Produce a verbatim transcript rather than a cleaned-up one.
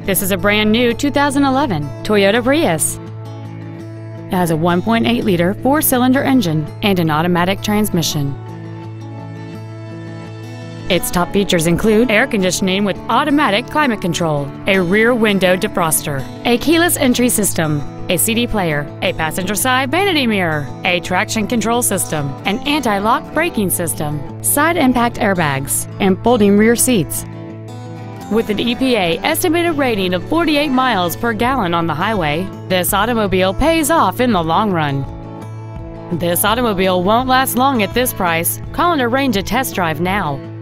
This is a brand new two thousand eleven Toyota Prius. It has a one point eight liter four-cylinder engine and an automatic transmission. Its top features include air conditioning with automatic climate control, a rear window defroster, a keyless entry system, a C D player, a passenger side vanity mirror, a traction control system, an anti-lock braking system, side impact airbags, and folding rear seats. With an E P A estimated rating of forty-eight miles per gallon on the highway, this automobile pays off in the long run. This automobile won't last long at this price. Call and arrange a test drive now.